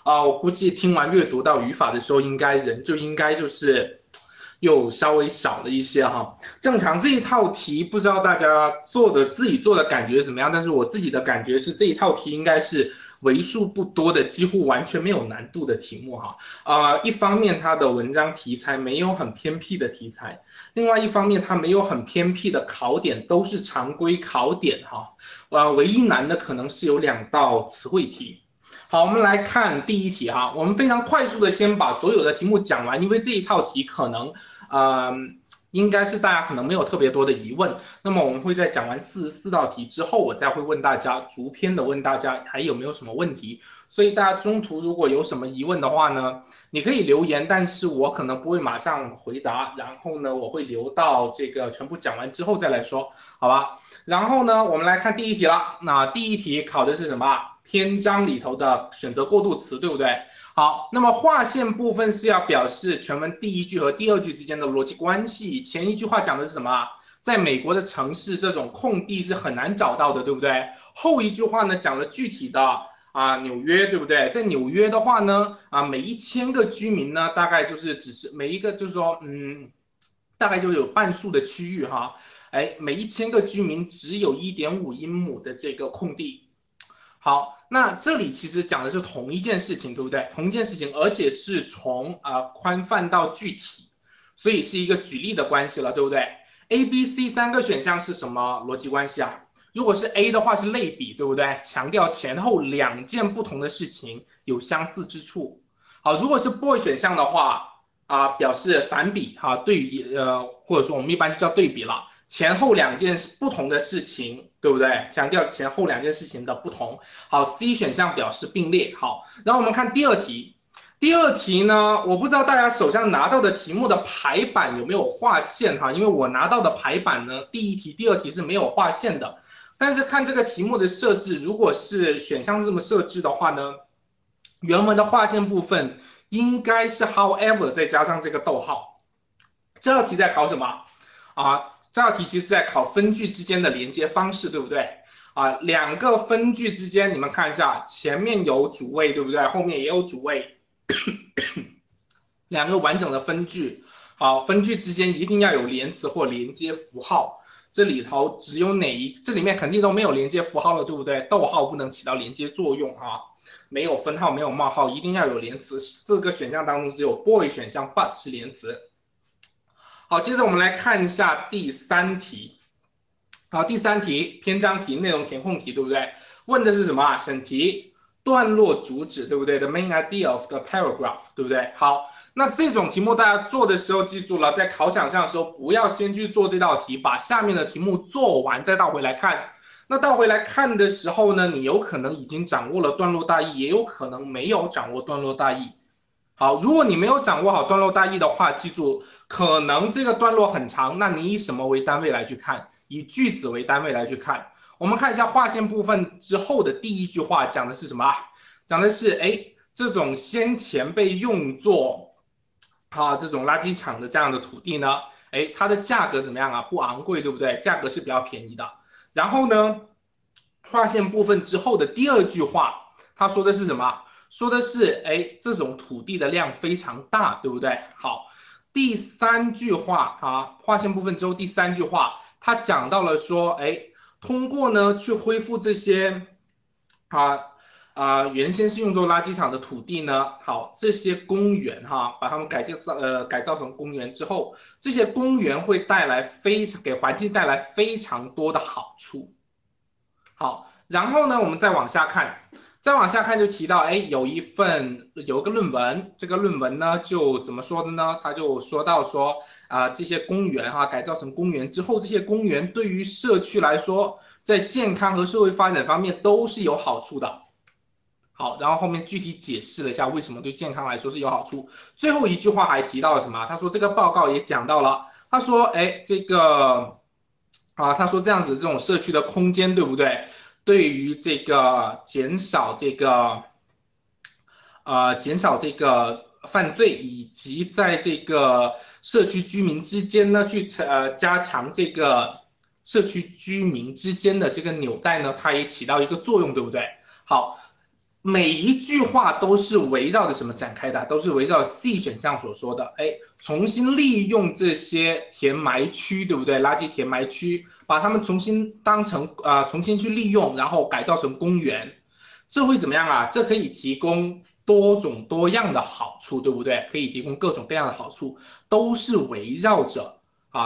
我估计听完阅读到语法的时候，人就应该就是又稍微少了一些哈。正常这一套题，不知道大家自己做的感觉怎么样，但是我自己的感觉是这一套题应该是为数不多的几乎完全没有难度的题目哈。一方面它的文章题材没有很偏僻的题材，另外一方面它没有很偏僻的考点，都是常规考点哈。唯一难的可能是有2道词汇题。好，我们来看第一题哈，我们非常快速的先把所有的题目讲完，因为这一套题可能，呃，应该是大家可能没有特别多的疑问。那么我们会在讲完44道题之后，我再会问大家，逐篇的问大家还有没有什么问题。所以大家中途如果有什么疑问的话呢，你可以留言，但是我可能不会马上回答，然后呢，我会留到这个全部讲完之后再来说，好吧？然后呢，我们来看第一题了。那第一题考的是什么？篇章里头的选择过渡词，对不对？好，那么划线部分是要表示全文第一句和第二句之间的逻辑关系。前一句话讲的是什么？在美国的城市，这种空地是很难找到的，对不对？后一句话呢，讲了具体的纽约，对不对？在纽约的话呢，每1000个居民呢，大概就是只是每一个就是说，大概就有半数的区域哈，哎，每1000个居民只有1.5英亩的这个空地。好，那这里其实讲的是同一件事情，对不对？同一件事情，而且是从宽泛到具体，所以是一个举例的关系了，对不对？A、B、C 3个选项是什么逻辑关系啊？如果是 A 的话是类比，对不对？强调前后2件不同的事情有相似之处。好，如果是 boy 选项的话，表示反比哈，对于或者说我们一般就叫对比了。前后2件不同的事情，对不对？强调前后2件事情的不同。好，C 选项表示并列。好，然后我们看第二题。第二题呢，我不知道大家手上拿到的题目的排版有没有划线哈，因为我拿到的排版呢，第一题、第二题是没有划线的。但是看这个题目的设置，如果是选项是这么设置的话呢，原文的划线部分应该是 however 再加上这个逗号。这道题在考什么这道题其实在考分句之间的连接方式，对不对？2个分句之间，你们看一下，前面有主谓，对不对？后面也有主谓，2个完整的分句。好，分句之间一定要有连词或连接符号。这里头只有这里面肯定都没有连接符号了，对不对？逗号不能起到连接作用没有分号，没有冒号，一定要有连词。4个选项当中只有 boy 选项 but 是连词。好，接着我们来看一下第3题。好，第3题篇章题、内容填空题，对不对？问的是什么审题段落主旨，对不对？The main idea of the paragraph，对不对？好，那这种题目大家做的时候记住了，在考场上的时候不要先去做这道题，把下面的题目做完再倒回来看。那倒回来看的时候呢，你有可能已经掌握了段落大意，也有可能没有掌握段落大意。好，如果你没有掌握好段落大意的话，记住，可能这个段落很长，那你以什么为单位来去看？以句子为单位来去看。我们看一下划线部分之后的第一句话讲的是什么？讲的是，这种先前被用作这种垃圾场的这样的土地呢，它的价格怎么样啊？不昂贵，对不对？价格是比较便宜的。然后呢，划线部分之后的第二句话，他说的是什么？说的是，这种土地的量非常大，对不对？好，第3句话划线部分之后第3句话，他讲到了说，通过呢去恢复这些原先是用作垃圾场的土地呢，好，这些公园把它们改造成公园之后，这些公园会给环境带来非常多的好处。好，然后呢，我们再往下看。再往下看就提到，有一个论文，这个论文呢就怎么说的呢？他就说到说，这些公园改造成公园之后，这些公园对于社区来说，在健康和社会发展方面都是有好处的。好，然后后面具体解释了一下为什么对健康来说是有好处。最后一句话还提到了什么？他说这个报告也讲到了，他说，他说这样子这种社区的空间，对不对？对于这个减少这个犯罪，以及在这个社区居民之间呢，加强这个社区居民之间的这个纽带呢，它也起到一个作用，对不对？好， 每一句话都是围绕着什么展开的？都是围绕 C 选项所说的，哎，重新利用这些填埋区，对不对？垃圾填埋区，把它们重新当成重新去利用，然后改造成公园，这会怎么样啊？这可以提供多种多样的好处，对不对？可以提供各种各样的好处，都是围绕着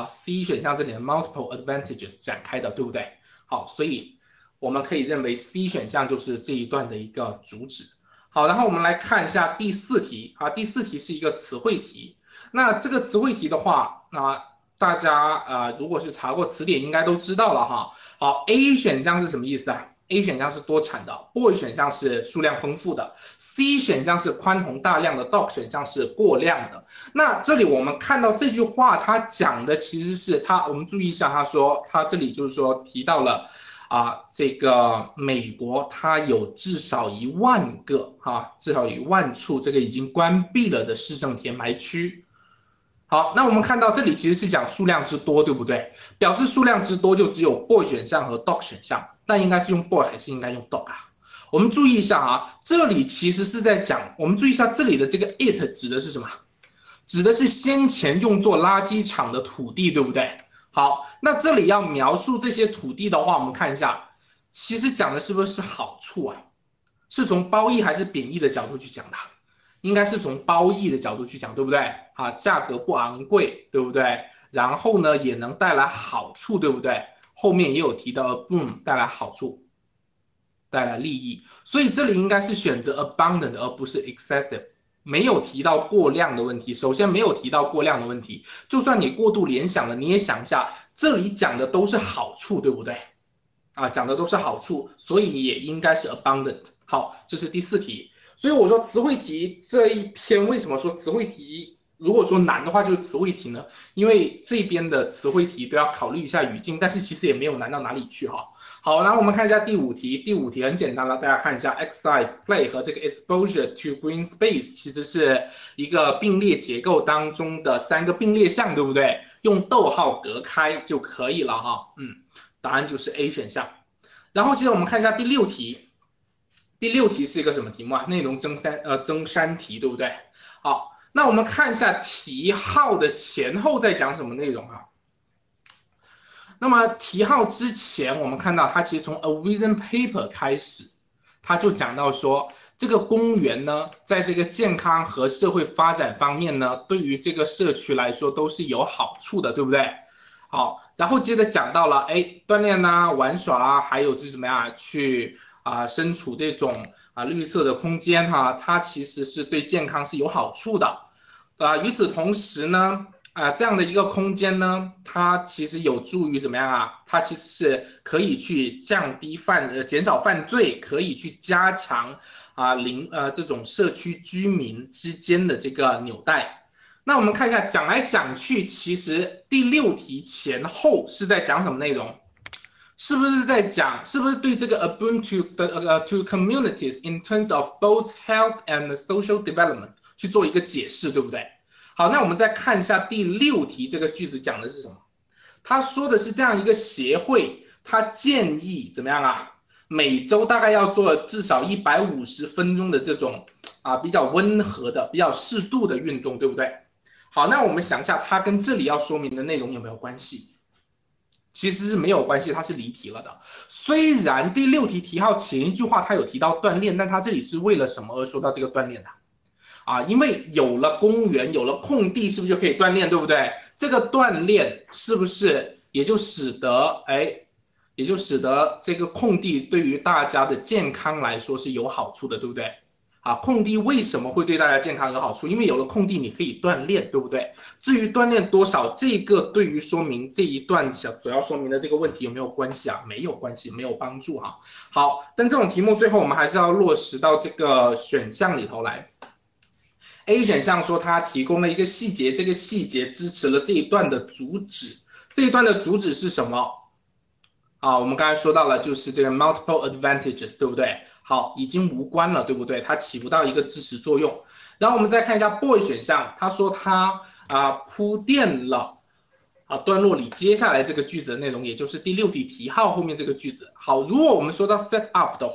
C 选项这里的 multiple advantages 展开的，对不对？好，所以我们可以认为 C 选项就是这一段的一个主旨。好，然后我们来看一下第四题第四题是一个词汇题。那这个词汇题的话，大家如果是查过词典，应该都知道了哈。好 ，A 选项是什么意思啊？A 选项是多产的 ，B 选项是数量丰富的 ，C 选项是宽宏大量的 ，D 选项是过量的。那这里我们看到这句话，它讲的其实是我们注意一下，它这里就是说提到了这个美国它有至少1万个至少1万处这个已经关闭了的市政填埋区。好，那我们看到这里其实是讲数量之多，对不对？表示数量之多就只有 boy 选项和 dog 选项，但应该是用 boy 还是应该用 dog 啊？我们注意一下这里其实是在讲，我们注意一下这里的这个 it 指的是什么？指的是先前用作垃圾场的土地，对不对？好，那这里要描述这些土地的话，我们看一下，其实讲的是不是好处啊？是从褒义还是贬义的角度去讲的？应该是从褒义的角度去讲，对不对？价格不昂贵，对不对？然后呢，也能带来好处，对不对？后面也有提到 boom 带来好处，带来利益，所以这里应该是选择 abundant 而不是 excessive， 没有提到过量的问题。首先没有提到过量的问题，就算你过度联想了，你也想一下，这里讲的都是好处，对不对？讲的都是好处，所以也应该是 abundant。好，这是第四题。所以我说词汇题这一篇为什么说词汇题如果说难的话就是词汇题呢？因为这边的词汇题都要考虑一下语境，但是其实也没有难到哪里去哈。好，然后我们看一下第五题。第五题很简单了，大家看一下 exercise play 和这个 exposure to green space 其实是一个并列结构当中的3个并列项，对不对？用逗号隔开就可以了哈。答案就是 A 选项。然后接着我们看一下第六题。第六题是一个什么题目啊？内容增删题，对不对？好，那我们看一下题号的前后在讲什么内容啊？那么题号之前，我们看到它其实从 a vision paper 开始，它就讲到说，这个公园呢，在这个健康和社会发展方面呢，对于这个社区来说都是有好处的，对不对？好，然后接着讲到了，锻炼玩耍还有就是什么呀，去身处这种绿色的空间它其实是对健康是有好处的，与此同时呢，这样的一个空间呢，它其实有助于怎么样它其实是可以去降低减少犯罪，可以去加强这种社区居民之间的这个纽带。那我们看一下，讲来讲去，其实第六题前后是在讲什么内容？是不是对这个 Ubuntu to communities in terms of both health and social development 去做一个解释，对不对？好，那我们再看一下第六题这个句子讲的是什么？他说的是这样一个协会，他建议怎么样每周大概要做至少150分钟的这种比较温和的、比较适度的运动，对不对？好，那我们想一下，它跟这里要说明的内容有没有关系？其实是没有关系，它是离题了的。虽然第六题题号前一句话它有提到锻炼，但它这里是为了什么而说到这个锻炼的？因为有了公园，有了空地，是不是就可以锻炼，对不对？这个锻炼是不是也就使得这个空地对于大家的健康来说是有好处的，对不对？空地为什么会对大家健康有好处？因为有了空地，你可以锻炼，对不对？至于锻炼多少，这个对于说明这一段所要说明的这个问题有没有关系没有关系，没有帮助好，但这种题目最后我们还是要落实到这个选项里头来。A 选项说它提供了一个细节，这个细节支持了这一段的主旨。这一段的主旨是什么？我们刚才说到了，就是这个 multiple advantages， 对不对？好，已经无关了，对不对？它起不到一个支持作用。然后我们再看一下 boy 选项，他说他铺垫了段落里接下来这个句子的内容，也就是第六题题号后面这个句子。好，如果我们说到 set up 的话，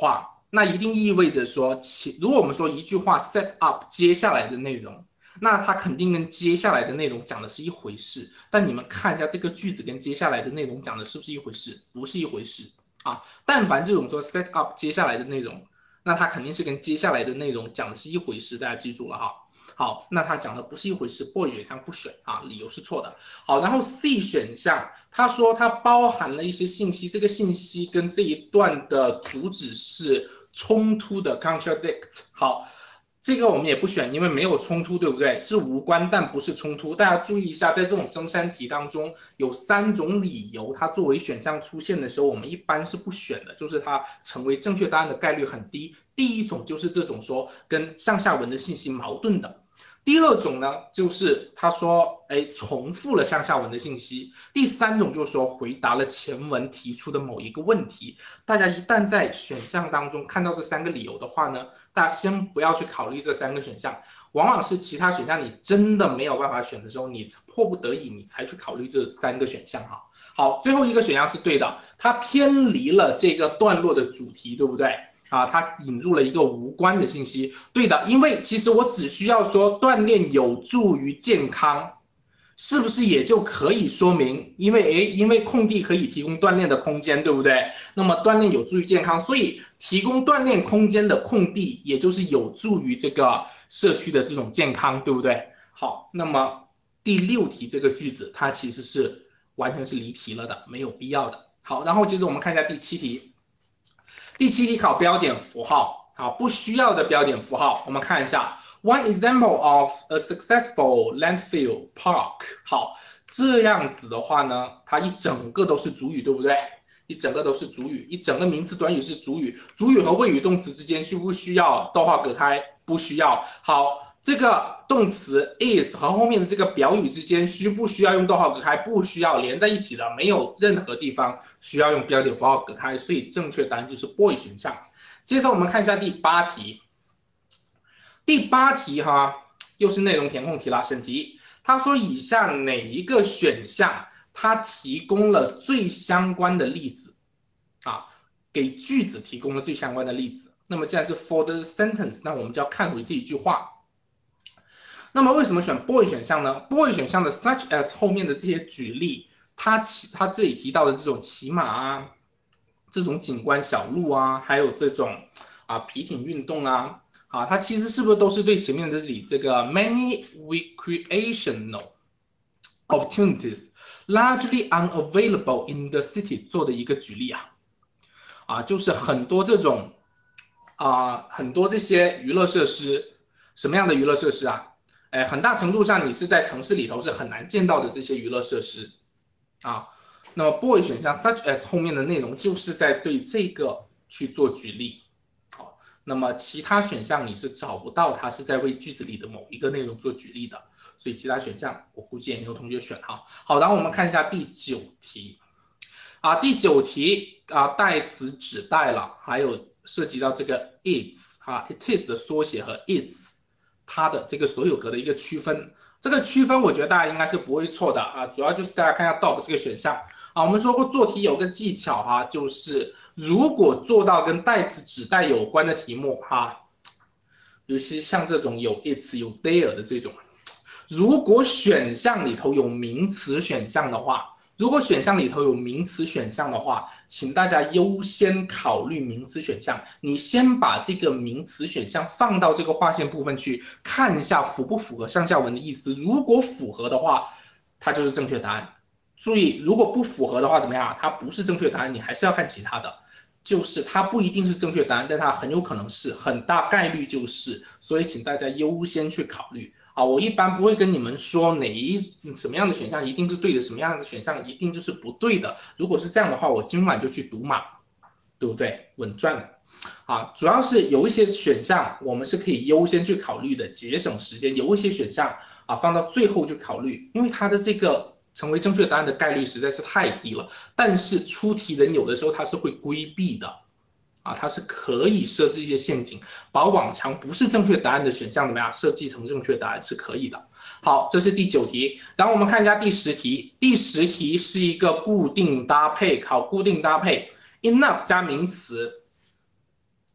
那一定意味着说，如果我们说一句话 set up 接下来的内容，那它肯定跟接下来的内容讲的是一回事。但你们看一下这个句子跟接下来的内容讲的是不是一回事？不是一回事啊！但凡这种说 set up 接下来的内容，那它肯定是跟接下来的内容讲的是一回事，大家记住了哈。好，那它讲的不是一回事 ，boy 选项不选啊，理由是错的。好，然后 C 选项，他说它包含了一些信息，这个信息跟这一段的主旨是冲突的 contradict。好，这个我们也不选，因为没有冲突，对不对？是无关，但不是冲突。大家注意一下，在这种争删题当中，有3种理由，它作为选项出现的时候，我们一般是不选的，就是它成为正确答案的概率很低。第一种就是这种说跟上下文的信息矛盾的。第二种呢，就是他说，重复了上下文的信息。第三种就是说，回答了前文提出的某一个问题。大家一旦在选项当中看到这3个理由的话呢，大家先不要去考虑这3个选项，往往是其他选项你真的没有办法选的时候，你迫不得已你才去考虑这3个选项哈。好，最后一个选项是对的，它偏离了这个段落的主题，对不对？啊，它引入了一个无关的信息，对的，因为其实我只需要说锻炼有助于健康，是不是也就可以说明，因为空地可以提供锻炼的空间，对不对？那么锻炼有助于健康，所以提供锻炼空间的空地，也就是有助于这个社区的这种健康，对不对？好，那么第6题这个句子，它其实是完全是离题了的，没有必要的。好，然后接着我们看一下第7题。第7题考标点符号，好，不需要的标点符号，我们看一下 One example of a successful landfill park。好，这样子的话呢，它一整个都是主语，对不对？一整个都是主语，一整个名词短语是主语，主语和谓语动词之间需不需要逗号隔开？不需要。好。这个动词 is 和后面的这个表语之间需不需要用逗号隔开？不需要，连在一起的，没有任何地方需要用标点符号隔开，所以正确答案就是 boy 选项。接着我们看一下第8题，第8题哈，又是内容填空题啦，审题。他说以下哪一个选项它提供了最相关的例子啊？给句子提供了最相关的例子。那么既然是 for the sentence， 那我们就要看回这一句话。那么为什么选 boy 选项呢 ？boy 选项的 such as 后面的这些举例，它这里提到的这种骑马啊，这种景观小路啊，还有这种皮艇运动啊，它其实是不是都是对前面这里这个 many recreational opportunities largely unavailable in the city 做的一个举例啊？就是很多这种很多这些娱乐设施，什么样的娱乐设施啊？很大程度上你是在城市里头是很难见到的这些娱乐设施啊。那么 boy 选项 such as 后面的内容就是在对这个去做举例。好，那么其他选项你是找不到它是在为句子里的某一个内容做举例的，所以其他选项我估计也没有同学选哈。好，然后我们看一下第9题第9题代词指代了，还有涉及到这个 its it is 的缩写和 its。它的这个所有格的一个区分，这个区分我觉得大家应该是不会错的主要就是大家看一下 dog 这个选项我们说过做题有个技巧就是如果做到跟代词指代有关的题目尤其像这种有 its 有 there 的这种，如果选项里头有名词选项的话。如果选项里头有名词选项的话，请大家优先考虑名词选项。你先把这个名词选项放到这个划线部分去看一下符不符合上下文的意思。如果符合的话，它就是正确答案。注意，如果不符合的话，怎么样？它不是正确答案，你还是要看其他的。就是它不一定是正确答案，但它很有可能是，很大概率就是。所以请大家优先去考虑。我一般不会跟你们说什么样的选项一定是对的，什么样的选项一定就是不对的。如果是这样的话，我今晚就去赌马，对不对？稳赚的主要是有一些选项我们是可以优先去考虑的，节省时间；有一些选项放到最后去考虑，因为它的这个成为正确答案的概率实在是太低了。但是出题人有的时候他是会规避的。它是可以设置一些陷阱，把往常不是正确答案的选项怎么样设计成正确答案是可以的。好，这是第9题，然后我们看一下第10题。第10题是一个固定搭配，考固定搭配 ，enough 加名词，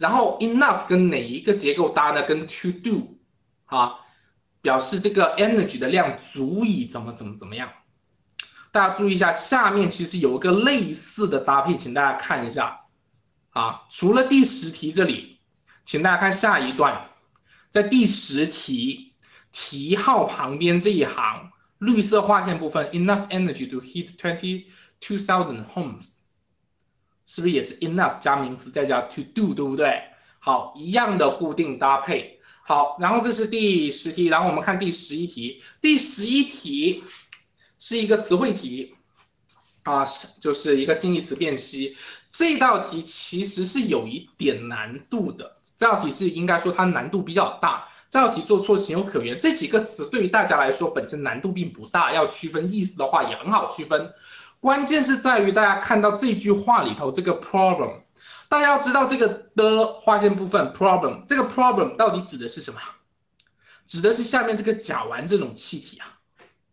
然后 enough 跟哪一个结构搭呢？跟 to do 啊，表示这个 energy 的量足以怎么样。大家注意一下，下面其实有一个类似的搭配，请大家看一下啊。除了第10题这里，请大家看下一段，在第10题题号旁边这一行绿色划线部分 ，enough energy to heat 22,000 homes， 是不是也是 enough 加名词再加 to do， 对不对？好，一样的固定搭配。好，然后这是第10题，然后我们看第11题。第11题是一个词汇题啊，就是一个近义词辨析。这道题其实是有一点难度的，这道题是应该说它难度比较大。这道题做错情有可原，这几个词对于大家来说本身难度并不大，要区分意思的话也很好区分。关键是在于大家看到这句话里头这个 problem， 大家要知道这个的划线部分 problem， 这个 problem 到底指的是什么？指的是下面这个甲烷这种气体啊。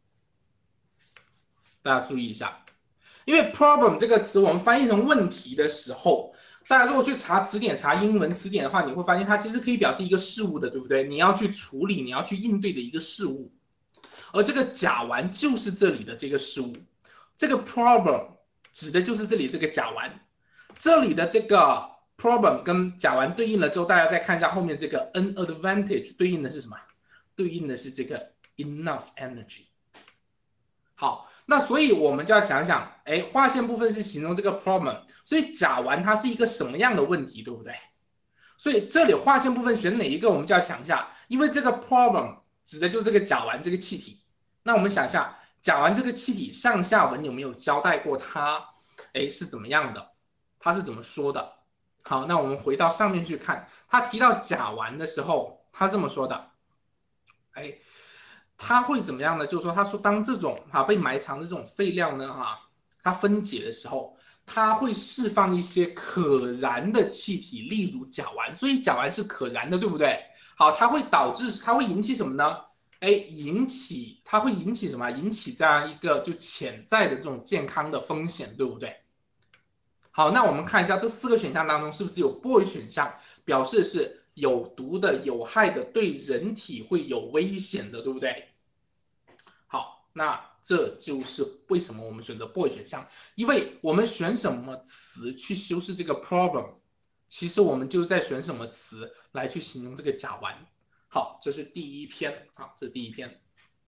大家注意一下，因为 problem 这个词我们翻译成问题的时候，大家如果去查词典、查英文词典的话，你会发现它其实可以表示一个事物的，对不对？你要去处理、你要去应对的一个事物，而这个甲烷就是这里的这个事物。这个 problem 指的就是这里这个甲烷，这里的这个 problem 跟甲烷对应了之后，大家再看一下后面这个 an advantage 对应的是什么？对应的是这个 enough energy。好，那所以我们就要想想，哎，划线部分是形容这个 problem， 所以甲烷它是一个什么样的问题，对不对？所以这里划线部分选哪一个，我们就要想一下，因为这个 problem 指的就是这个甲烷这个气体。那我们想一下，甲烷这个气体上下文有没有交代过它，哎是怎么样的？它是怎么说的？好，那我们回到上面去看，他提到甲烷的时候，他这么说的，哎。它会怎么样呢？就是说，他说当这种被埋藏的这种废料呢它分解的时候，它会释放一些可燃的气体，例如甲烷。所以甲烷是可燃的，对不对？好，它会引起什么呢？哎，它会引起什么？引起这样一个就潜在的这种健康的风险，对不对？好，那我们看一下这4个选项当中是不是有 boy 选项，表示是有毒的、有害的，对人体会有危险的，对不对？好，那这就是为什么我们选择 boy 选项，因为我们选什么词去修饰这个 problem， 其实我们就是在选什么词来去形容这个甲烷。好，这是第一篇，好，这是第一篇。